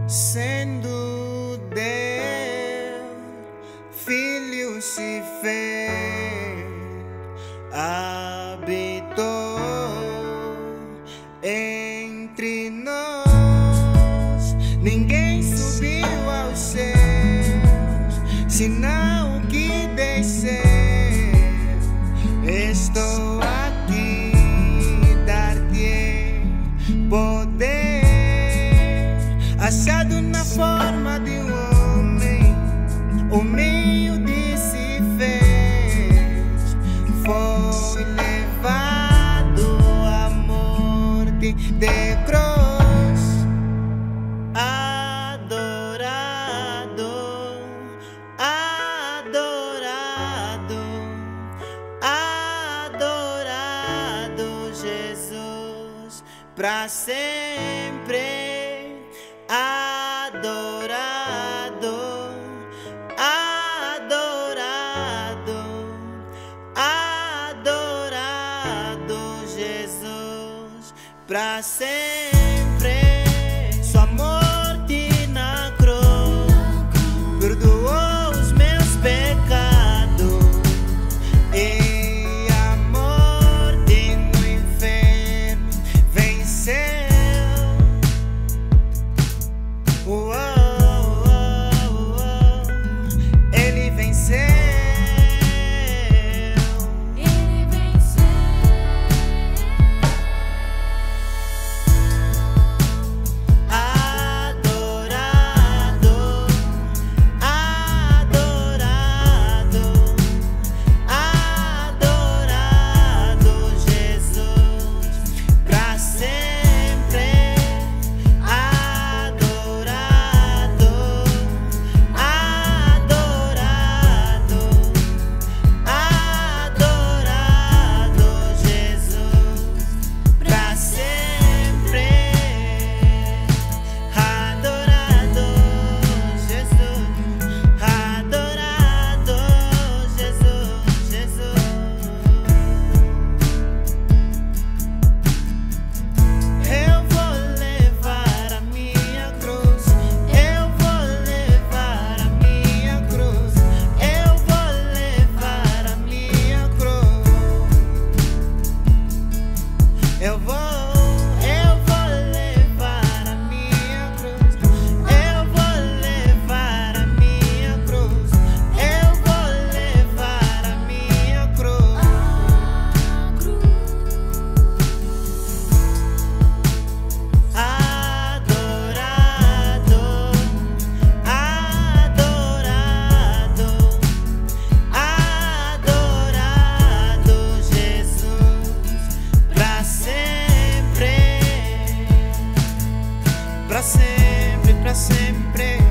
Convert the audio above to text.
Sendo Deus, Filho se fez, habitou entre nós. Ninguém subiu aos céus, senão o que desceu. Estou aqui, dar-te poder, achado na forma de um homem, humilde se fez, foi levado à morte de cruz, adorado, adorado, adorado Jesus, pra sempre. Adorado, adorado, adorado Jesus, pra sempre. Sua morte na cruz perdoou os meus pecados, e a morte no inferno venceu. Ele venceu. Ele venceu. Adorado, adorado, adorado Jesus, pra sempre. Adorado, adorado, adorado Jesus, pra sempre. Adorado Jesus, adorado Jesus, Jesus. Eu vou levar a minha cruz, eu vou levar a minha cruz, eu vou levar a minha cruz. Eu vou levar a minha cruz, eu vou levar a minha cruz, eu vou levar a minha cruz. Adorado, adorado, adorado Jesus, pra sempre, pra sempre, pra sempre.